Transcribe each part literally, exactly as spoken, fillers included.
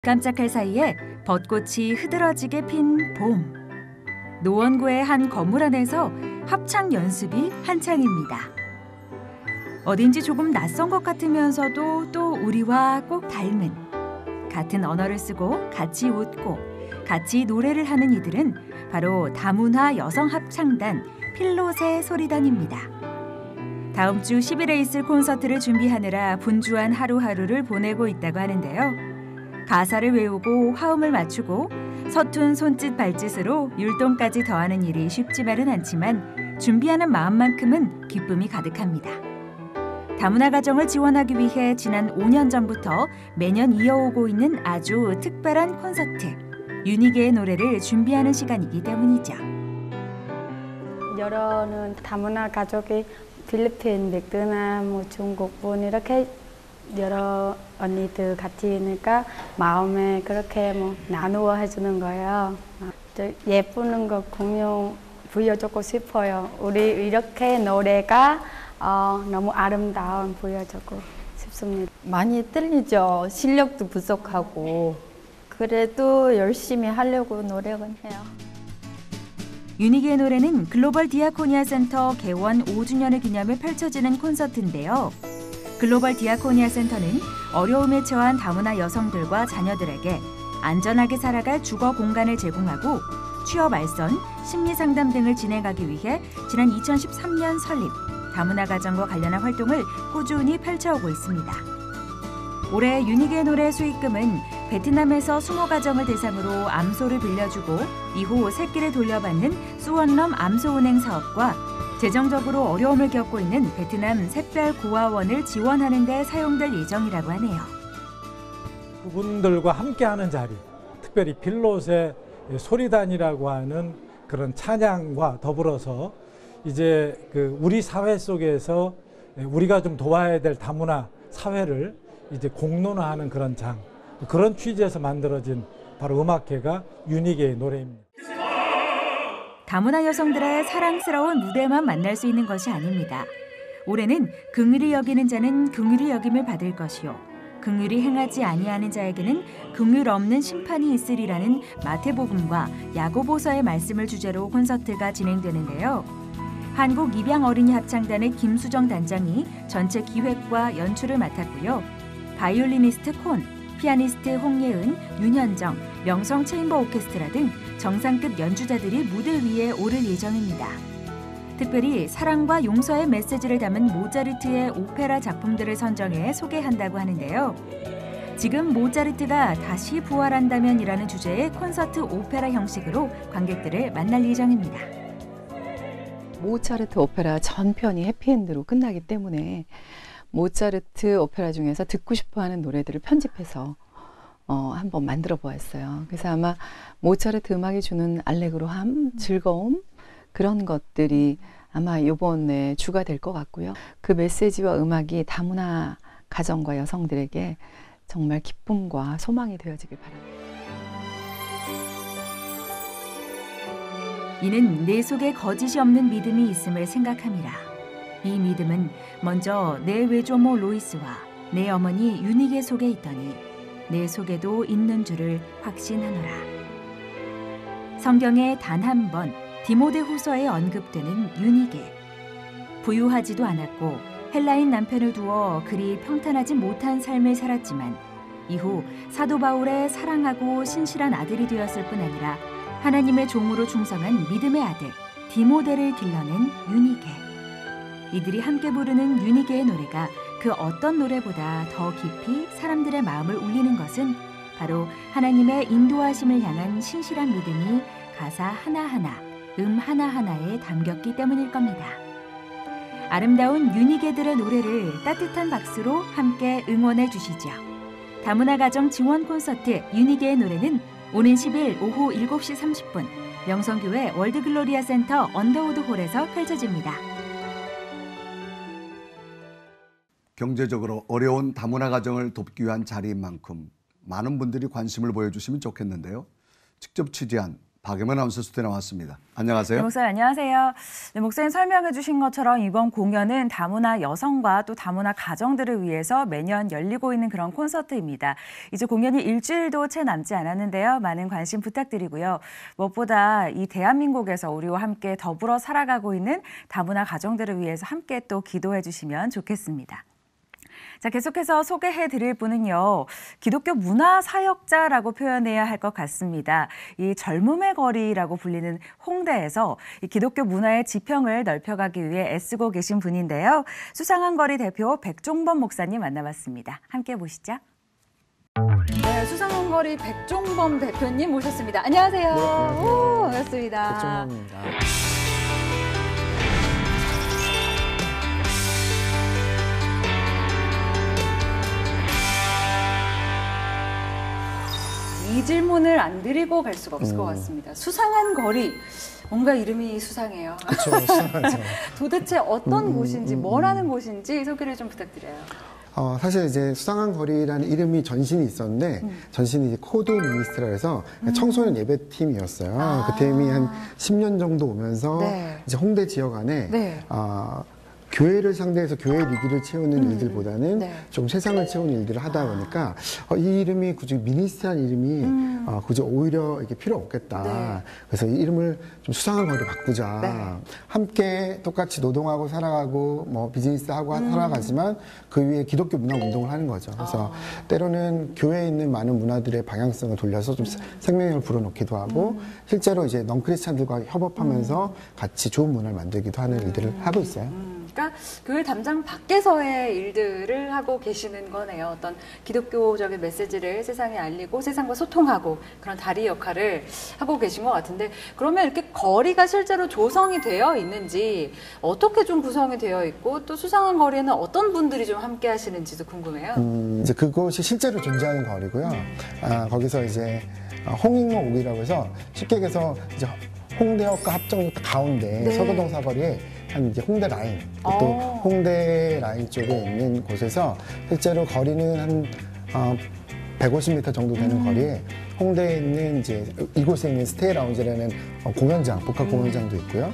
깜짝할 사이에 벚꽃이 흐드러지게 핀 봄. 노원구의 한 건물 안에서 합창 연습이 한창입니다. 어딘지 조금 낯선 것 같으면서도 또 우리와 꼭 닮은, 같은 언어를 쓰고 같이 웃고 같이 노래를 하는 이들은 바로 다문화 여성합창단 필롯의 소리단입니다. 다음 주 십 일에 있을 콘서트를 준비하느라 분주한 하루하루를 보내고 있다고 하는데요. 가사를 외우고 화음을 맞추고 서툰 손짓 발짓으로 율동까지 더하는 일이 쉽지만은 않지만 준비하는 마음만큼은 기쁨이 가득합니다. 다문화 가정을 지원하기 위해 지난 오 년 전부터 매년 이어오고 있는 아주 특별한 콘서트, 윤희계의 노래를 준비하는 시간이기 때문이죠. 여러는 다문화 가족이 필리핀, 베트남, 뭐 중국분 이렇게 여러 언니들 같이 있으니까 마음에 그렇게 뭐 나누어 해주는 거예요. 예쁘는 거 공유 보여주고 싶어요. 우리 이렇게 노래가 어, 너무 아름다운 보여주고 싶습니다. 많이 떨리죠. 실력도 부족하고 그래도 열심히 하려고 노력은 해요. 윤희계의 노래는 글로벌 디아코니아 센터 개원 오 주년을 기념해 펼쳐지는 콘서트인데요. 글로벌 디아코니아 센터는 어려움에 처한 다문화 여성들과 자녀들에게 안전하게 살아갈 주거 공간을 제공하고 취업 알선, 심리 상담 등을 진행하기 위해 지난 이천십삼 년 설립, 다문화 가정과 관련한 활동을 꾸준히 펼쳐오고 있습니다. 올해 윤희계의 노래 수익금은 베트남에서 스무 가정을 대상으로 암소를 빌려주고 이후 새끼를 돌려받는 수원럼 암소은행 사업과 재정적으로 어려움을 겪고 있는 베트남 샛별 고아원을 지원하는 데 사용될 예정이라고 하네요. 그분들과 함께하는 자리, 특별히 필롯의 소리단이라고 하는 그런 찬양과 더불어서 이제 그 우리 사회 속에서 우리가 좀 도와야 될 다문화 사회를 이제 공론화하는 그런 장, 그런 취지에서 만들어진 바로 음악회가 윤희계의 노래입니다. 다문화 여성들의 사랑스러운 무대만 만날 수 있는 것이 아닙니다. 올해는 긍휼히 여기는 자는 긍휼히 여김을 받을 것이요 긍휼히 행하지 아니하는 자에게는 긍휼 없는 심판이 있으리라는 마태복음과 야고보서의 말씀을 주제로 콘서트가 진행되는데요. 한국 입양 어린이 합창단의 김수정 단장이 전체 기획과 연출을 맡았고요. 바이올리니스트 콘, 피아니스트 홍예은, 윤현정, 명성 체인버 오케스트라 등 정상급 연주자들이 무대 위에 오를 예정입니다. 특별히 사랑과 용서의 메시지를 담은 모차르트의 오페라 작품들을 선정해 소개한다고 하는데요. 지금 모차르트가 다시 부활한다면이라는 주제의 콘서트 오페라 형식으로 관객들을 만날 예정입니다. 모차르트 오페라 전편이 해피엔드로 끝나기 때문에 모차르트 오페라 중에서 듣고 싶어하는 노래들을 편집해서 어, 한번 만들어 보았어요. 그래서 아마 모차르트 음악이 주는 알레그로함, 즐거움 그런 것들이 아마 이번에 주가 될 것 같고요. 그 메시지와 음악이 다문화 가정과 여성들에게 정말 기쁨과 소망이 되어지길 바랍니다. 이는 내 속에 거짓이 없는 믿음이 있음을 생각함이라. 이 믿음은 먼저 내 외조모 로이스와 내 어머니 윤희계 속에 있더니 내 속에도 있는 줄을 확신하노라. 성경에 단 한 번 디모데후서에 언급되는 윤희계. 부유하지도 않았고 헬라인 남편을 두어 그리 평탄하지 못한 삶을 살았지만 이후 사도 바울의 사랑하고 신실한 아들이 되었을 뿐 아니라 하나님의 종으로 충성한 믿음의 아들 디모데를 길러낸 윤희계. 이들이 함께 부르는 윤희계의 노래가 그 어떤 노래보다 더 깊이 사람들의 마음을 울리는 것은 바로 하나님의 인도하심을 향한 신실한 믿음이 가사 하나하나, 음 하나하나에 담겼기 때문일 겁니다. 아름다운 윤희계들의 노래를 따뜻한 박수로 함께 응원해 주시죠. 다문화 가정 지원 콘서트 윤희계의 노래는 오는 십 일 오후 일곱 시 삼십 분 명성교회 월드글로리아 센터 언더우드 홀에서 펼쳐집니다. 경제적으로 어려운 다문화 가정을 돕기 위한 자리인 만큼 많은 분들이 관심을 보여주시면 좋겠는데요. 직접 취재한 박예만 아나운서 스튜디오에 나왔습니다. 안녕하세요. 네, 목사님 안녕하세요. 네, 목사님 설명해 주신 것처럼 이번 공연은 다문화 여성과 또 다문화 가정들을 위해서 매년 열리고 있는 그런 콘서트입니다. 이제 공연이 일주일도 채 남지 않았는데요. 많은 관심 부탁드리고요. 무엇보다 이 대한민국에서 우리와 함께 더불어 살아가고 있는 다문화 가정들을 위해서 함께 또 기도해 주시면 좋겠습니다. 자, 계속해서 소개해 드릴 분은요, 기독교 문화 사역자라고 표현해야 할 것 같습니다. 이 젊음의 거리라고 불리는 홍대에서 이 기독교 문화의 지평을 넓혀가기 위해 애쓰고 계신 분인데요. 수상한 거리 대표 백종범 목사님 만나봤습니다. 함께 보시죠. 네, 수상한 거리 백종범 대표님 모셨습니다. 안녕하세요. 네, 안녕하세요. 오, 반갑습니다. 백종범입니다. 이 질문을 안 드리고 갈 수가 없을 음. 것 같습니다. 수상한 거리, 뭔가 이름이 수상해요. 그렇죠, 수상하죠. 도대체 어떤 음, 곳인지, 음, 뭘 음. 하는 곳인지 소개를 좀 부탁드려요. 어, 사실 이제 수상한 거리라는 이름이 전신이 있었는데, 음. 전신이 이제 코드 미니스트라 해서 음. 청소년 예배팀이었어요. 아. 그 팀이 한 십 년 정도 오면서 네. 이제 홍대 지역 안에 네. 어, 교회를 상대해서 교회 리기를 채우는 음. 일들보다는 네. 좀 세상을 채우는 일들을 하다 보니까 어, 이 이름이 굳이 미니스트한 이름이 음. 어, 굳이 오히려 이렇게 필요 없겠다. 네. 그래서 이 이름을 좀 수상한 거리로 바꾸자. 네. 함께 똑같이 노동하고 살아가고 뭐 비즈니스하고 음. 살아가지만 그 위에 기독교 문화 운동을 하는 거죠. 그래서 아. 때로는 교회에 있는 많은 문화들의 방향성을 돌려서 좀 음. 생명력을 불어넣기도 하고 음. 실제로 이제 넌크리스찬들과 협업하면서 음. 같이 좋은 문화를 만들기도 하는 일들을 하고 있어요. 음. 그러니까 교회 담장 밖에서의 일들을 하고 계시는 거네요. 어떤 기독교적인 메시지를 세상에 알리고 세상과 소통하고 그런 다리 역할을 하고 계신 것 같은데, 그러면 이렇게 거리가 실제로 조성이 되어 있는지, 어떻게 좀 구성이 되어 있고, 또 수상한 거리에는 어떤 분들이 좀 함께 하시는지도 궁금해요. 음, 이제 그곳이 실제로 존재하는 거리고요. 아, 거기서 이제 홍익로옥이라고 해서 쉽게 얘기해서 이제 홍대역과 합정 가운데 네. 서교동 사거리에 한 이제 홍대 라인, 또 어. 홍대 라인 쪽에 있는 곳에서 실제로 거리는 한 어, 백오십 미터 정도 되는 음. 거리에 홍대에 있는 이제 이곳에 있는 스테이 라운지라는 어, 공연장, 복합 음. 공연장도 있고요.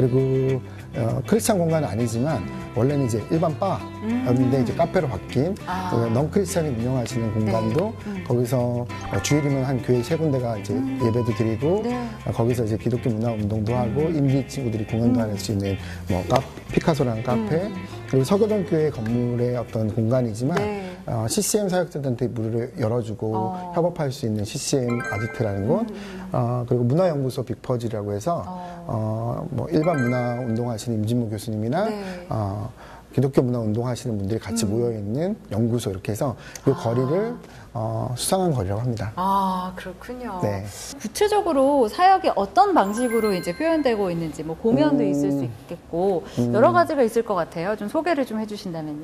그리고 어, 크리스찬 공간은 아니지만 원래는 이제 일반 바였는데 음. 이제 카페로 바뀐 아. 어, 넌크리스찬이 운영하시는 공간도 네. 음. 거기서 어, 주일이면 한 교회 세 군데가 이제 음. 예배도 드리고 네. 어, 거기서 이제 기독교 문화 운동도 하고 인디 친구들이 공연도 음. 할 수 있는 뭐 카, 피카소라는 카페, 음. 그리고 서교동 교회 건물의 어떤 공간이지만 네. 어, 씨씨엠 사역자들한테 문을 열어주고 어. 협업할 수 있는 씨씨엠 아지트라는 곳, 음. 어, 그리고 문화연구소 빅퍼즈라고 해서 어. 어, 뭐 일반 문화 운동하시는 임진모 교수님이나 네. 어, 기독교 문화 운동하시는 분들이 같이 음. 모여 있는 연구소 이렇게 해서 이 아. 거리를 어, 수상한 거리라고 합니다. 아, 그렇군요. 네. 구체적으로 사역이 어떤 방식으로 이제 표현되고 있는지, 뭐 공연도 음. 있을 수 있겠고 음. 여러 가지가 있을 것 같아요. 좀 소개를 좀 해주신다면요.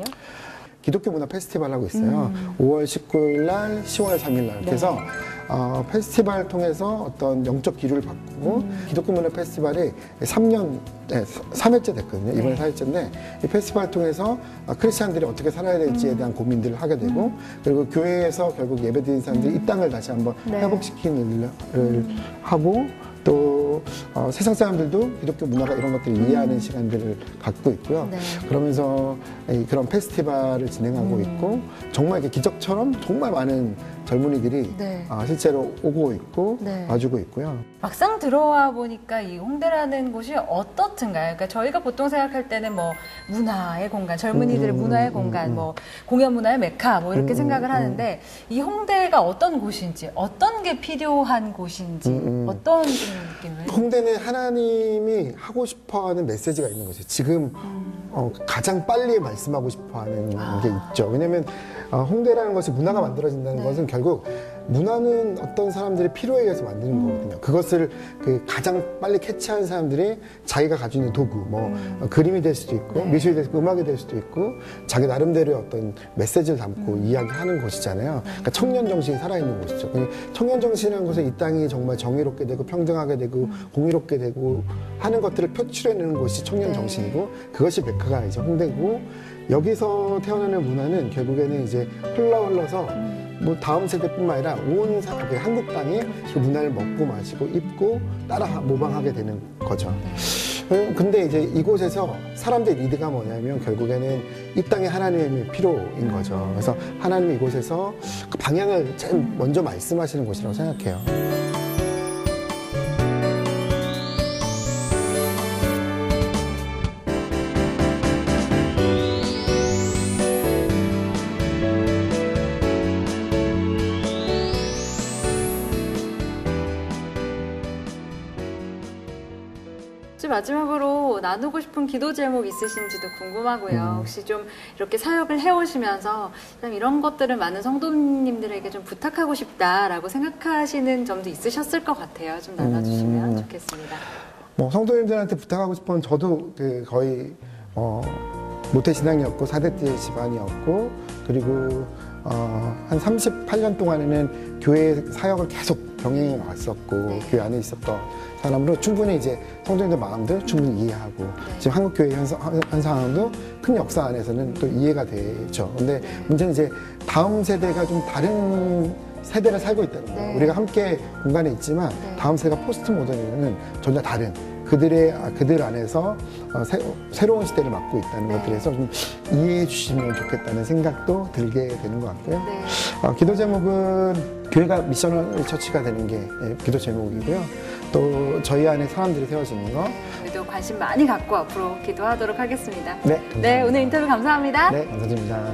기독교 문화 페스티벌 하고 있어요. 음. 오월 십구일 날, 시월 삼일 날. 네. 그래서 어, 페스티벌을 통해서 어떤 영적 기류를 바꾸고 음. 기독교 문화 페스티벌이 삼 년, 네, 삼 회째 됐거든요. 이번에 네. 사 회째인데 이 페스티벌을 통해서 어, 크리스찬들이 어떻게 살아야 될지에 음. 대한 고민들을 하게 되고 그리고 교회에서 결국 예배드리는 사람들이 이 땅을 다시 한번 네. 회복시키는 일을 음. 하고 또 어, 세상 사람들도 기독교 문화가 이런 것들을 이해하는 시간들을 갖고 있고요. 네. 그러면서 이 그런 페스티벌을 진행하고 음. 있고 정말 이렇게 기적처럼 정말 많은 젊은이들이 네. 어, 실제로 오고 있고 네. 와주고 있고요. 막상 들어와 보니까 이 홍대라는 곳이 어떻든가요? 그러니까 저희가 보통 생각할 때는 뭐 문화의 공간, 젊은이들의 음, 문화의 음, 공간, 음. 뭐 공연 문화의 메카, 뭐 이렇게 음, 생각을 음, 하는데 이 홍대가 어떤 곳인지, 어떤 게 필요한 곳인지, 음, 음. 어떤 좀 느낌을? 홍대는 하나님이 하고 싶어하는 메시지가 있는 거죠. 지금 음. 어, 가장 빨리 말씀하고 싶어하는 아. 게 있죠. 왜냐하면 어, 홍대라는 것이 문화가 만들어진다는 네. 것은 결국 문화는 어떤 사람들이 필요에 의해서 만드는 음. 거거든요. 그것을 그 가장 빨리 캐치하는 사람들이 자기가 가지고 있는 도구, 뭐 음. 어, 그림이 될 수도 있고 네. 미술이 될 수도 있고 음악이 될 수도 있고 자기 나름대로의 어떤 메시지를 담고 음. 이야기하는 곳이잖아요. 그러니까 청년 정신이 살아있는 곳이죠. 그러니까 청년 정신이라는 것은 이 땅이 정말 정의롭게 되고 평등하게 되고 음. 공의롭게 되고 하는 것들을 표출해내는 곳이 청년 네. 정신이고 그것이 메카가 이제 홍대고 여기서 태어나는 문화는 결국에는 이제 흘러 흘러서 뭐 다음 세대뿐만 아니라 온 사, 그 한국 땅이 그 문화를 먹고 마시고 입고 따라 모방하게 되는 거죠. 네. 근데 이제 이곳에서 사람들의 리드가 뭐냐면 결국에는 이 땅에 하나님의 필요인 거죠. 그래서 하나님이 이곳에서 그 방향을 제일 먼저 말씀하시는 곳이라고 생각해요. 마지막으로 나누고 싶은 기도 제목 있으신지도 궁금하고요. 혹시 좀 이렇게 사역을 해오시면서 이런 것들을 많은 성도님들에게 좀 부탁하고 싶다라고 생각하시는 점도 있으셨을 것 같아요. 좀 나눠주시면 음, 좋겠습니다. 뭐 성도님들한테 부탁하고 싶은 저도 그 거의 어, 모태신앙이었고 사대째 집안이었고 그리고 어, 한 삼십팔 년 동안에는 교회 사역을 계속 병행해 왔었고 네. 교회 안에 있었던 사람으로 충분히 이제 성도님들 마음도 충분히 이해하고 네. 지금 한국교회 현, 현 상황도 큰 역사 안에서는 또 이해가 되죠. 근데 네. 문제는 이제 다음 세대가 좀 다른 세대를 살고 있다는 거예요. 네. 우리가 함께 공간에 있지만 네. 다음 세대가 포스트 모던에는 전혀 다른 그들의 그들 안에서 어, 새, 새로운 시대를 맞고 있다는 네. 것들에서 좀 이해해 주시면 좋겠다는 생각도 들게 되는 것 같고요. 네. 어, 기도 제목은 교회가 미셔널 처치가 되는 게 예, 기도 제목이고요. 또 저희 안에 사람들이 세워지는 거. 우리도 관심 많이 갖고 앞으로 기도하도록 하겠습니다. 네, 감사합니다. 네, 오늘 인터뷰 감사합니다. 네, 감사드립니다.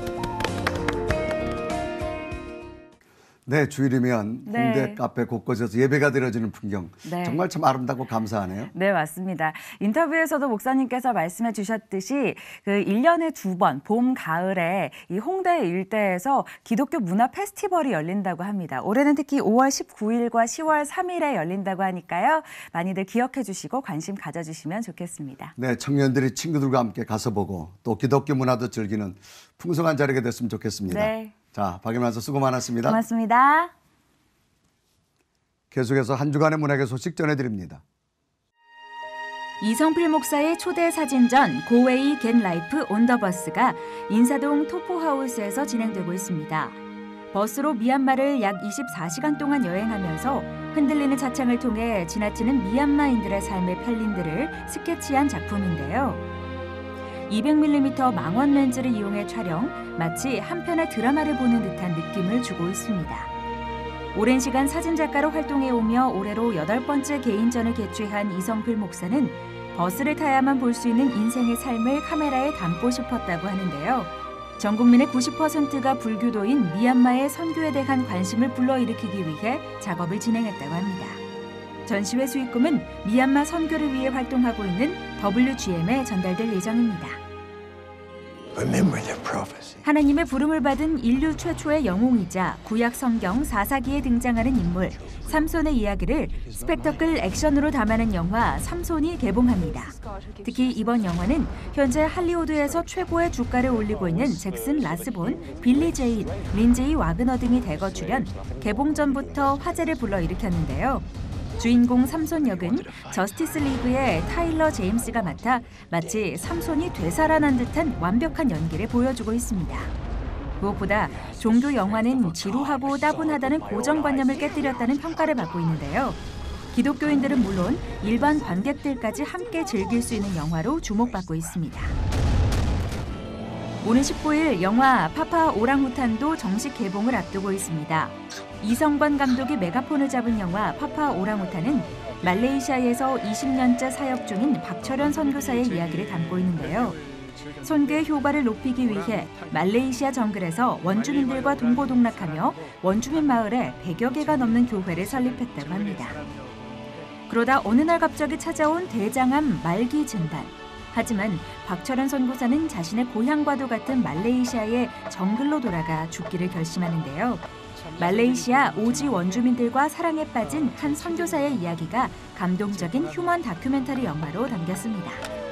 네, 주일이면 네. 홍대 카페 곳곳에서 예배가 드려지는 풍경 네. 정말 참 아름답고 감사하네요. 네, 맞습니다. 인터뷰에서도 목사님께서 말씀해 주셨듯이 그 일 년에 두 번 봄, 가을에 이 홍대 일대에서 기독교 문화 페스티벌이 열린다고 합니다. 올해는 특히 오월 십구일과 시월 삼일에 열린다고 하니까요. 많이들 기억해 주시고 관심 가져주시면 좋겠습니다. 네, 청년들이 친구들과 함께 가서 보고 또 기독교 문화도 즐기는 풍성한 자리가 됐으면 좋겠습니다. 네. 자, 박예만 수고 많았습니다. 고맙습니다. 계속해서 한 주간의 문학의 소식 전해드립니다. 이성필 목사의 초대 사진전 고웨이 겟 라이프 온 더 버스가 인사동 토포하우스에서 진행되고 있습니다. 버스로 미얀마를 약 이십사 시간 동안 여행하면서 흔들리는 차창을 통해 지나치는 미얀마인들의 삶의 편린들을 스케치한 작품인데요. 이백 밀리미터 망원 렌즈를 이용해 촬영, 마치 한 편의 드라마를 보는 듯한 느낌을 주고 있습니다. 오랜 시간 사진작가로 활동해오며 올해로 여덟 번째 개인전을 개최한 이성필 목사는 버스를 타야만 볼 수 있는 인생의 삶을 카메라에 담고 싶었다고 하는데요. 전 국민의 구십 퍼센트가 불교도인 미얀마의 선교에 대한 관심을 불러일으키기 위해 작업을 진행했다고 합니다. 전시회 수익금은 미얀마 선교를 위해 활동하고 있는 더블유지엠에 전달될 예정입니다. 하나님의 부름을 받은 인류 최초의 영웅이자 구약 성경 사사기에 등장하는 인물 삼손의 이야기를 스펙터클 액션으로 담아낸 영화 삼손이 개봉합니다. 특히 이번 영화는 현재 할리우드에서 최고의 주가를 올리고 있는 잭슨 라스본, 빌리 제인, 린제이 와그너 등이 대거 출연, 개봉 전부터 화제를 불러일으켰는데요. 주인공 삼손 역은 저스티스 리그의 타일러 제임스가 맡아 마치 삼손이 되살아난 듯한 완벽한 연기를 보여주고 있습니다. 무엇보다 종교 영화는 지루하고 따분하다는 고정관념을 깨뜨렸다는 평가를 받고 있는데요. 기독교인들은 물론 일반 관객들까지 함께 즐길 수 있는 영화로 주목받고 있습니다. 오는 십구일 영화 파파 오랑우탄도 정식 개봉을 앞두고 있습니다. 이성관 감독이 메가폰을 잡은 영화 파파 오랑우탄은 말레이시아에서 이십 년째 사역 중인 박철현 선교사의 이야기를 담고 있는데요. 선교의 효과를 높이기 위해 말레이시아 정글에서 원주민들과 동고동락하며 원주민 마을에 백여 개가 넘는 교회를 설립했다고 합니다. 그러다 어느 날 갑자기 찾아온 대장암 말기 진단. 하지만 박철현 선교사는 자신의 고향과도 같은 말레이시아의 정글로 돌아가 죽기를 결심하는데요. 말레이시아 오지 원주민들과 사랑에 빠진 한 선교사의 이야기가 감동적인 휴먼 다큐멘터리 영화로 담겼습니다.